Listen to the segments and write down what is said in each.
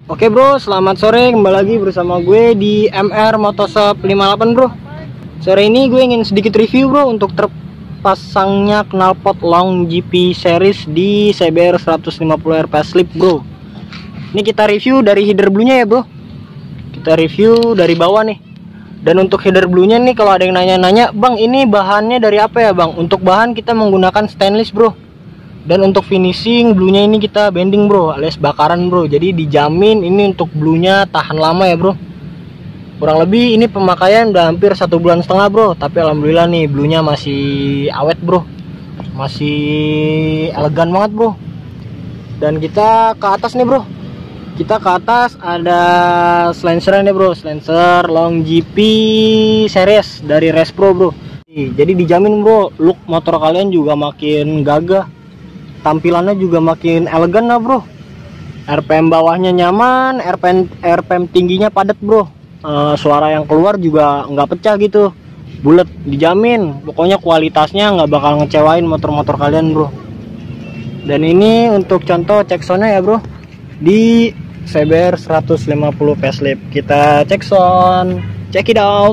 Oke bro, selamat sore, kembali lagi bersama gue di MR Motoshop 58 bro. Sore ini gue ingin sedikit review bro untuk terpasangnya knalpot long GP series di CBR 150 R Facelift bro. Ini kita review dari header bluenya ya bro. Kita review dari bawah nih. Dan untuk header bluenya nih, kalau ada yang nanya-nanya, bang ini bahannya dari apa ya bang? Untuk bahan kita menggunakan stainless bro. Dan untuk finishing bluenya ini kita bending bro, alias bakaran bro. Jadi dijamin ini untuk bluenya tahan lama ya bro. Kurang lebih ini pemakaian udah hampir 1,5 bulan bro. Tapi alhamdulillah nih bluenya masih awet bro, masih elegan banget bro. Dan kita ke atas nih bro. Kita ke atas ada silencernya bro, silencer long GP series dari Race Pro bro. Jadi dijamin bro, look motor kalian juga makin gagah, tampilannya juga makin elegan lah bro. RPM bawahnya nyaman, RPM tingginya padat bro. Suara yang keluar juga nggak pecah gitu, bulat, dijamin. Pokoknya kualitasnya nggak bakal ngecewain motor-motor kalian bro. Dan ini untuk contoh cek soundnya ya bro, di CBR 150 Facelift. Kita cek sound, check it out.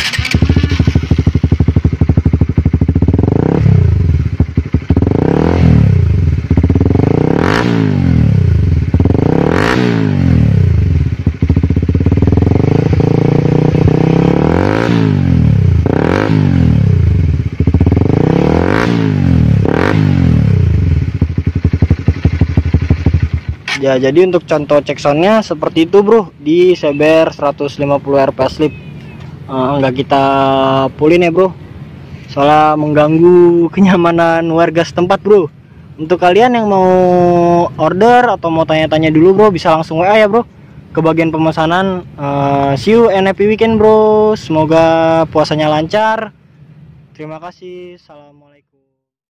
Ya, jadi untuk contoh cek soundnya seperti itu bro di CBR 150 R Facelift. Nggak kita pulin ya bro, soalnya mengganggu kenyamanan warga setempat bro. Untuk kalian yang mau order atau mau tanya-tanya dulu bro, bisa langsung WA ya bro ke bagian pemesanan. See you and happy weekend bro, semoga puasanya lancar. Terima kasih, assalamualaikum.